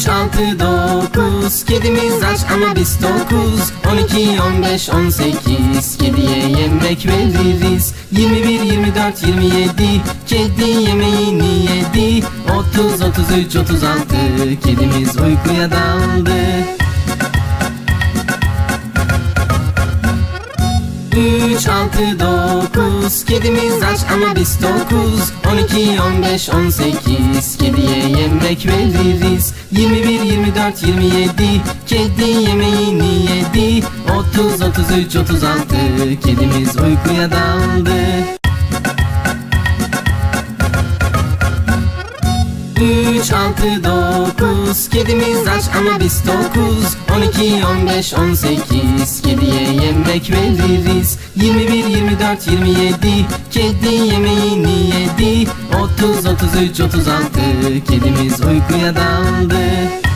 3, 6, 9. Kedimiz aç ama biz tokuz. 12, 15, 18. Kediye yemek veririz. 21, 24, 27. Kedi yemeğini yedi. 30, 33, 36. Kedimiz uykuya daldı. 3, 6, 9. Kedimiz aç ama biz tokuz. 12, 15, 18. Kediye yemek veririz. 21, 24, 27. Kedi yemeğini yedi. 30, 33, 36. Kedimiz uykuya daldı. 3, 6, 9. Kedimiz aç ama biz tokuz. 12, 15, 18. Kediye yemek veririz. 21, 24, 27. Kedi yemeğini yedi. 30, 33, 36. Kedimiz uykuya daldı.